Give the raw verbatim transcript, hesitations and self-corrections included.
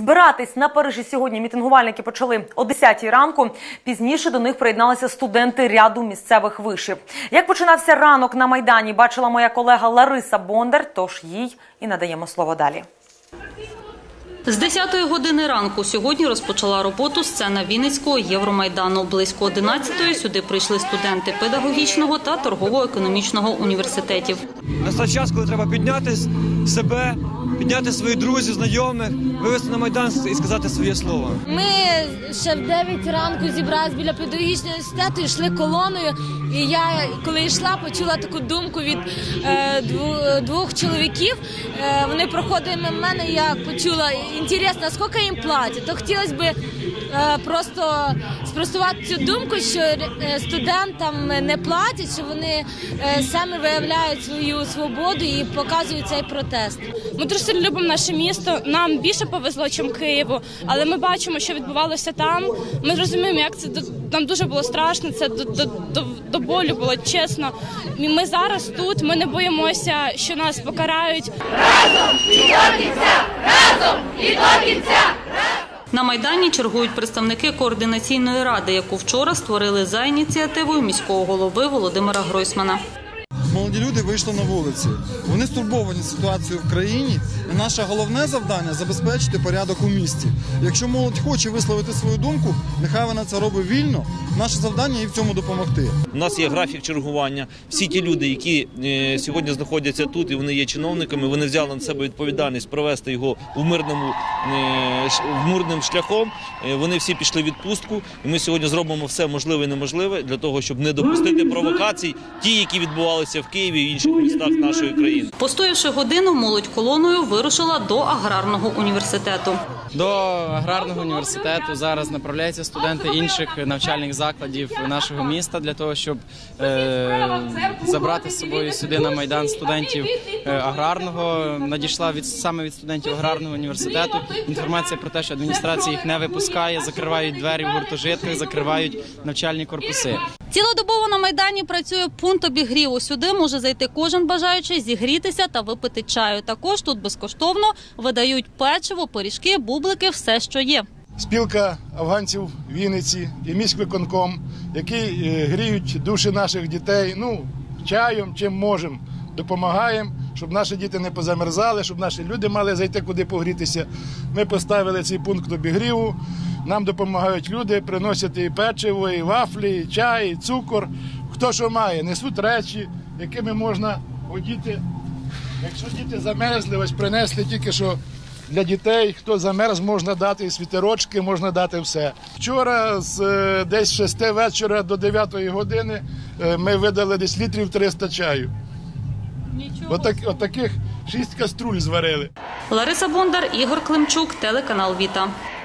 Збиратись на Парижі сьогодні мітингувальники почали о десятій ранку. Пізніше до них приєдналися студенти ряду місцевих вишів. Як починався ранок на Майдані, бачила моя колега Лариса Бондар, тож їй і надаємо слово далі. З десятої години ранку сьогодні розпочала роботу сцена Вінницького Євромайдану. Близько одинадцятої сюди прийшли студенти педагогічного та торгово-економічного університетів. Настав час, коли треба підняти себе, підняти своїх друзів, знайомих, вивести на Майдан і сказати своє слово. Ми ще в дев'ять ранку зібралися біля педагогічного університету, йшли колоною. І я, коли йшла, почула таку думку від е, двох чоловіків. Е, вони проходили мимо мене, і я почула, інтересно, скільки їм платять. То хотілося б е, просто спростувати цю думку, що студентам не платять, що вони е, самі виявляють свою свободу і показують цей протест. Ми дуже сильно любимо наше місто, нам більше повезло, ніж Києву, але ми бачимо, що відбувалося там. Ми розуміємо, як це, нам дуже було страшно, це до, до, до, до болю було, чесно. Ми зараз тут, ми не боїмося, що нас покарають. Разом і до кінця! Разом і до кінця! На Майдані чергують представники координаційної ради, яку вчора створили за ініціативою міського голови Володимира Гройсмана. Молоді люди вийшли на вулиці. Вони стурбовані ситуацією в країні. І наше головне завдання – забезпечити порядок у місті. Якщо молодь хоче висловити свою думку, нехай вона це робить вільно. Наше завдання – їй в цьому допомогти. У нас є графік чергування. Всі ті люди, які е, сьогодні знаходяться тут і вони є чиновниками, вони взяли на себе відповідальність провести його у мирному, е, мирним шляхом. Е, вони всі пішли в відпустку. І ми сьогодні зробимо все можливе і неможливе для того, щоб не допустити провокацій, ті, які відбувалися в Києві і інших містах нашої країни. Постоявши годину, молодь колоною вирушила до аграрного університету. До аграрного університету зараз направляються студенти інших навчальних закладів нашого міста для того, щоб е, забрати з собою сюди на Майдан студентів е, аграрного. Надійшла від, саме від студентів аграрного університету інформація про те, що адміністрація їх не випускає, закривають двері в гуртожитках, закривають навчальні корпуси. Цілодобово на Майдані працює пункт обігріву. Сюди може зайти кожен бажаючий зігрітися та випити чаю. Також тут безкоштовно видають печиво, пиріжки, бублики, все, що є. Спілка афганців Вінниці і міськвиконком, які гріють душі наших дітей, ну, чаєм, чим можемо, допомагаємо, щоб наші діти не позамерзали, щоб наші люди мали зайти куди погрітися. Ми поставили цей пункт обігріву. Нам допомагають люди, приносять і печиво, і вафлі, і чай, і цукор. Хто що має, несуть речі, якими можна одіти. Якщо діти замерзли, ось принесли тільки що для дітей, хто замерз, можна дати і світерочки, можна дати все. Вчора з десь шести вечора до дев'ятої години ми видали десь літрів триста чаю. Отак, отаких шість каструль зварили. Лариса Бондар, Ігор Климчук, телеканал Віта.